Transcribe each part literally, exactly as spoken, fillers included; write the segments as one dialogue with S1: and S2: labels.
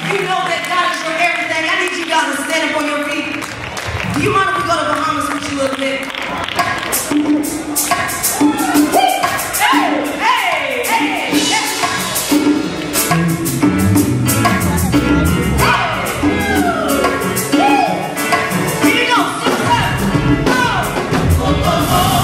S1: You know that God is your everything. I need you guys to stand up on your feet. Do you mind if we go to Bahamas with you a little bit? Hey, hey, hey, hey. Here you go. Six, seven. Go. Oh, oh, oh.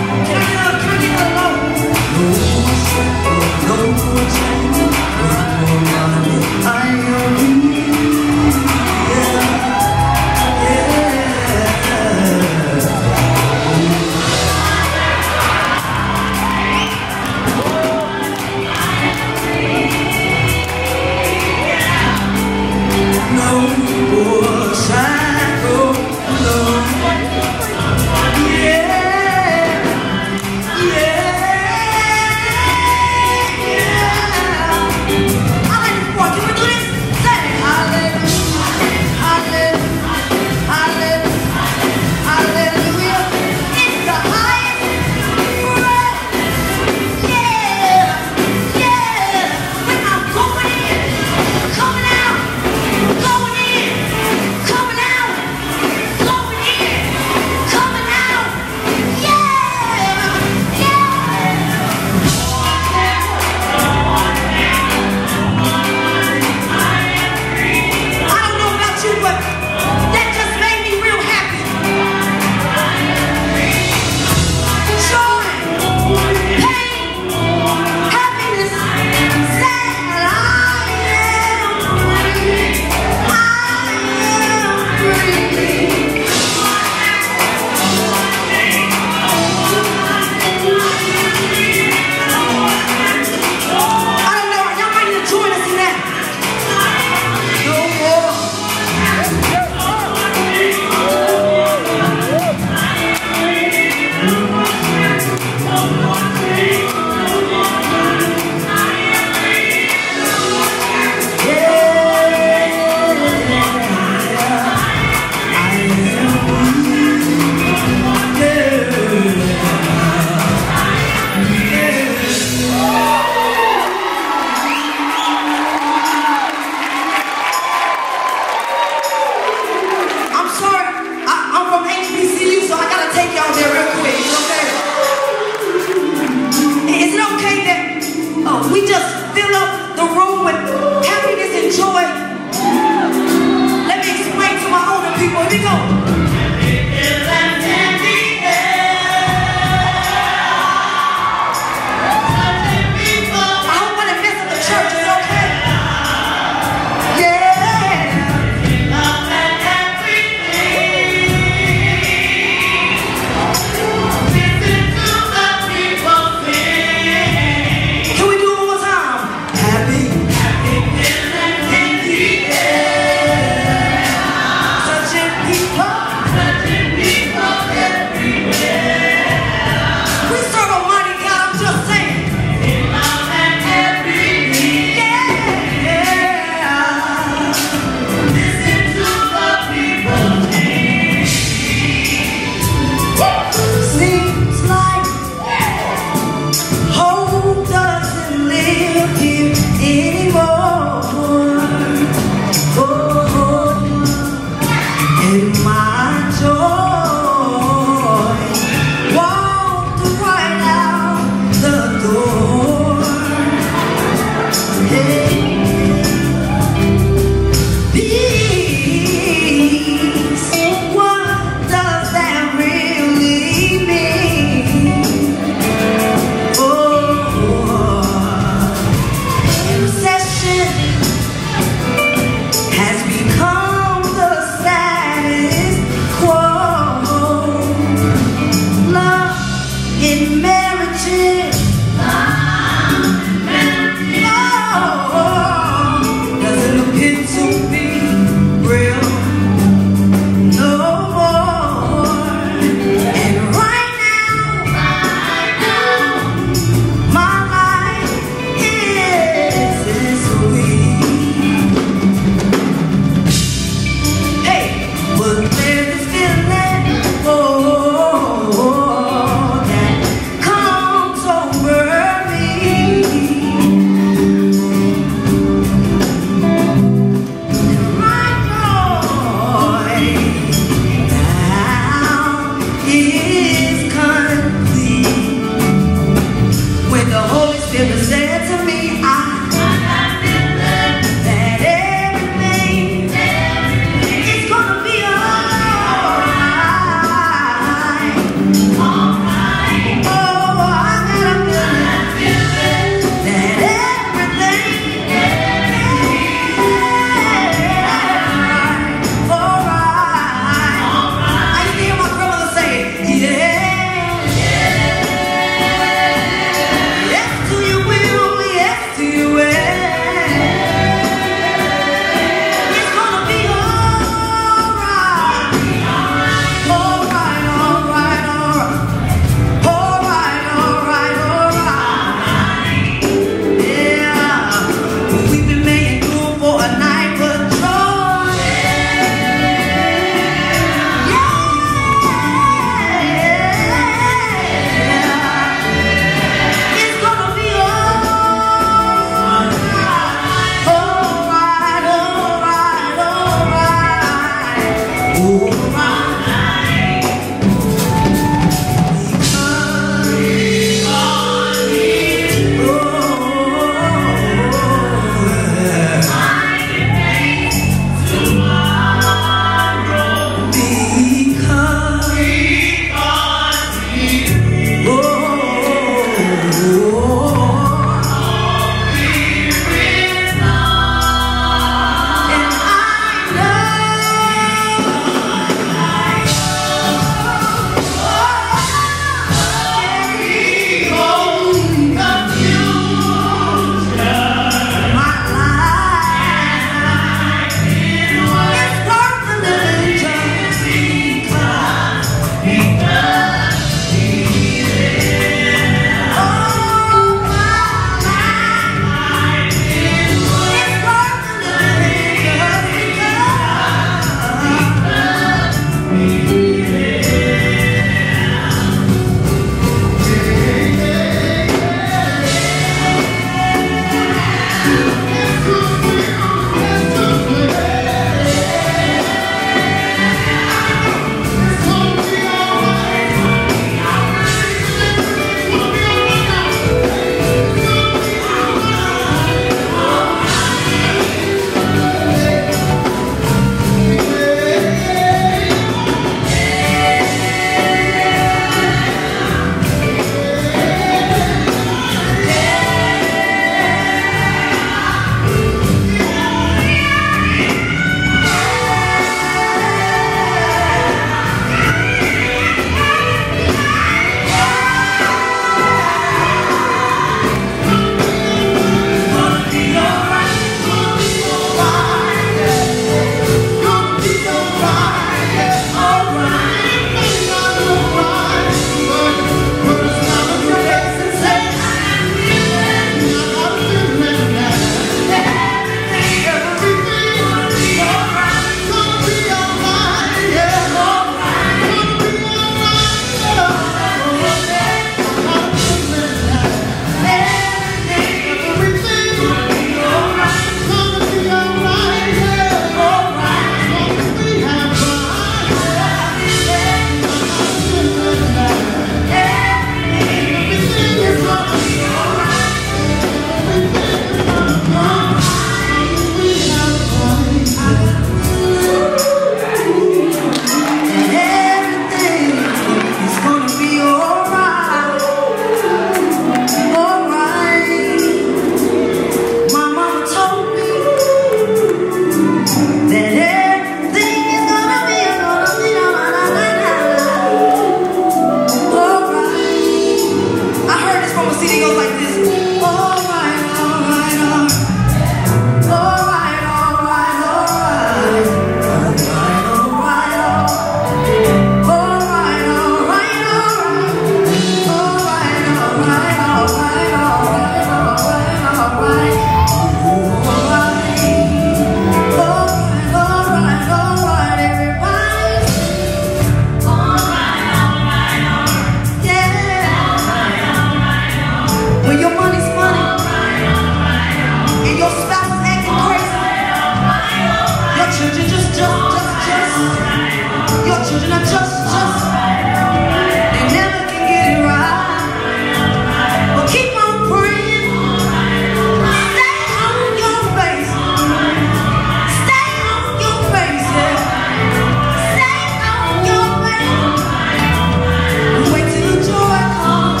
S1: children are just, just, they never can get it right. But keep on praying. Stay on your face. Stay on your face, yeah. Stay on your face. Wait till the joy comes.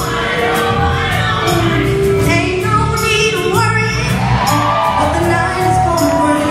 S1: Ain't no need to worry, but the night is gonna break.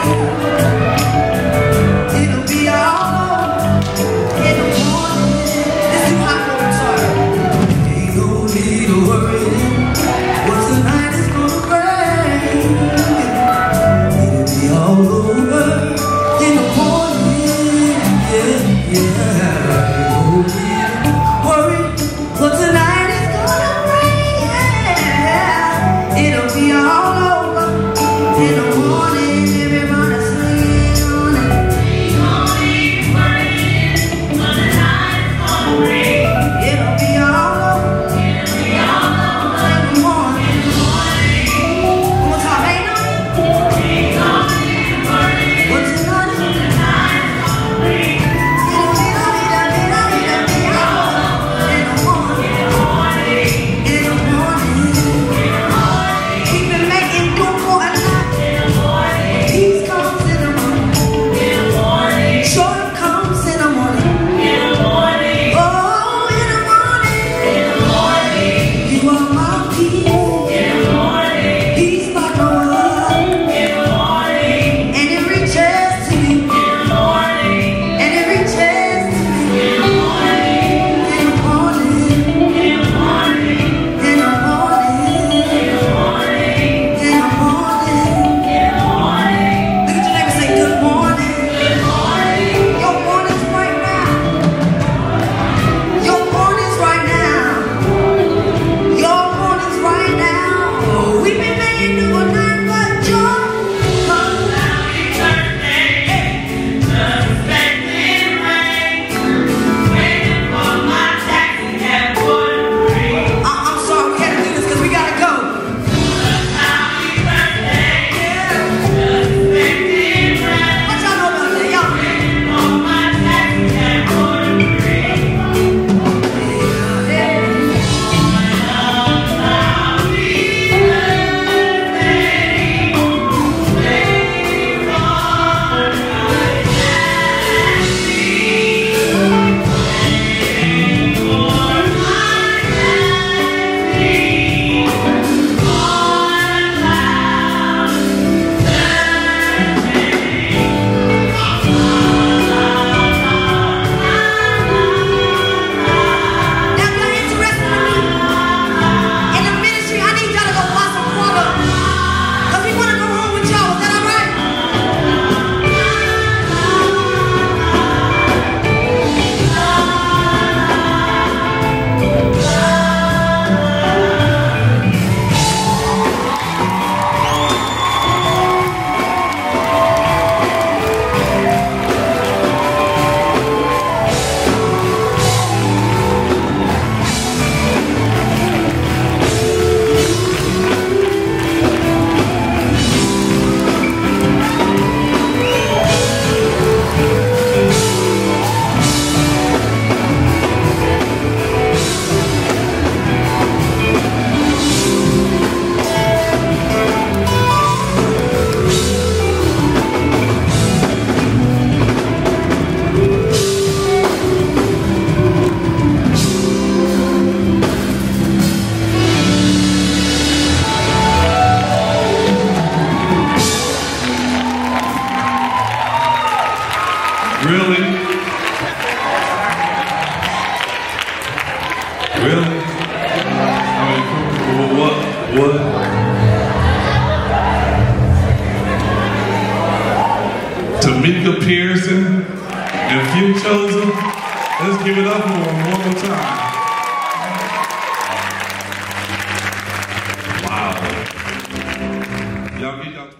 S1: It'll be all over in the morning. It's too hot for me, sorry. Ain't no need to worry, but tonight is gonna break. It'll be all over in the morning. Yeah, yeah. No need to worry, but tonight is gonna break. Yeah. It'll be all over in the morning. Everybody singing on it. It'll be all over in the morning. One more time, ain't no but tonight is gonna break. It'll be all over in the morning. In the morning. Keep it making do for a night. Peace comes in the morning. Joy comes in the morning. Oh, in the morning. You are my peace. Peace like no other. And it reaches to me. And it reaches to me. In the morning. In the morning. In the morning. Look at your neighbor, say good morning. Your morning's right now. Your morning's right now. Your morning's right now. We've been making do a night but joy comes. I- I'm sorry we had to do this because we gotta go. Yeah. What y'all know about that? Y'all. Now, if you're interested in the ministry, I need y'all to go buy some product. Because we want to go home with y'all. Is that all right?
S2: Really? Really? I mean, what? What? Timika Peterson and Few Chosen. Let's give it up for them one more time. Wow. Y'all get y'all